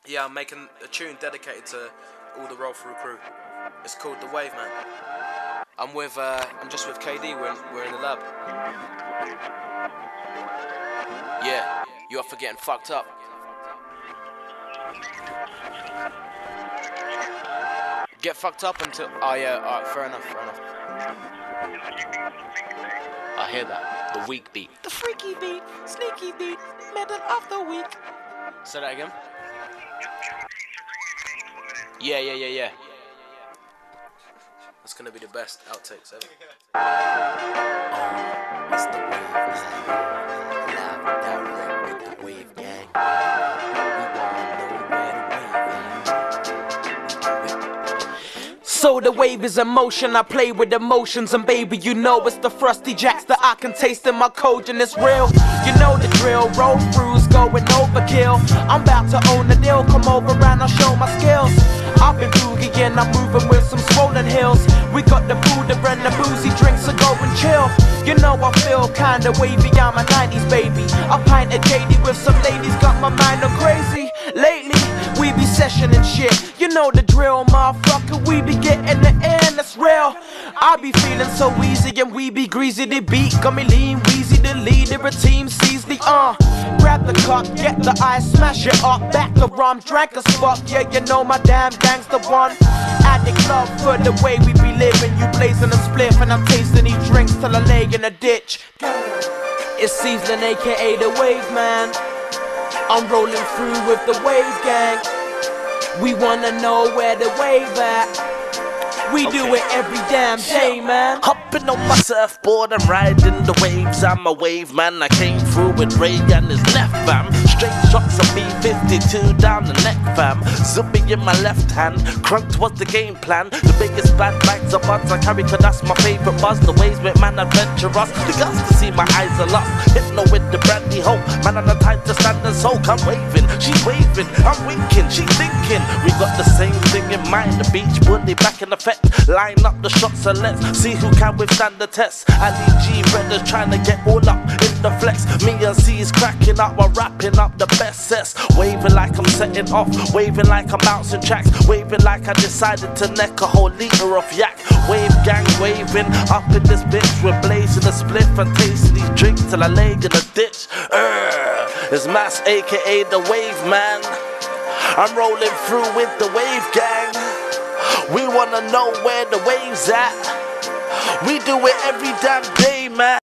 Yeah, I'm making a tune dedicated to all the roll through crew. It's called the Waveman. I'm just with KD. We're in the lab. Yeah, you up for getting fucked up? Get fucked up until. Oh yeah, alright, fair enough. I hear that. The weak beat. The freaky beat, sneaky beat, middle of the week. Say that again. Yeah. That's gonna be the best outtakes ever. It's the Waveman. Live direct with the Wave Gang. We wanna know where the wave is. So the wave is emotion, I play with emotions, and baby, you know it's the frosty jacks that I can taste in my coach, and it's real. You know the drill, roll throughs going overkill. I'm about to own the deal, come over and I'll show my skills. I've been boogieing, I'm moving with some swollen hills. We got the food and the boozy drinks, so go and chill. You know I feel kinda wavy, I'm a 90s baby. I pint a JD with some ladies, got my mind on crazy. Lately, we be sessioning shit. You know the drill, motherfucker, we be getting the in, that's real. I be feeling so easy and we be greasy. The beat got me lean, wheezy, the leader, a team sees the grab the cup, get the ice, smash it up, back the rum, drank a spot. Yeah, you know my damn gang's the one. At the club for the way we be living. You blazing a spliff and I'm tasting these drinks till I lay in a ditch. It's Season, aka the Waveman. I'm rolling through with the Wave Gang. We wanna know where the wave at. We do it every damn day, man. Hopping on my surfboard and riding the waves. I'm a wave man. I came through with Ray and his left fam. Straight shots of B-52 down the neck fam. Zuppy in my left hand. Crunked was the game plan. The biggest bad bags of buds I carry, cause that's my favorite buzz. The waves make man adventurous. The girls to see my eyes are lost. Hypno with the brandy hope. Man on the time to stand and soak. I'm waving, she's waving, I'm winking, she's thinking. We got the same thing in mind. The beach bully back in effect. Line up the shots and let's see who can withstand the test. Ali G brothers trying to get all up in the flex. Me and C is cracking up while wrapping up the best sets. Waving like I'm setting off, waving like I'm bouncing tracks, waving like I decided to neck a whole liter of yak. Wave gang waving up in this bitch. We're blazing a spliff and tasting these drinks till I lay in a ditch. It's Mass aka the Wave Man. I'm rolling through with the Wave Gang. We wanna know where the waves at. We do it every damn day, man.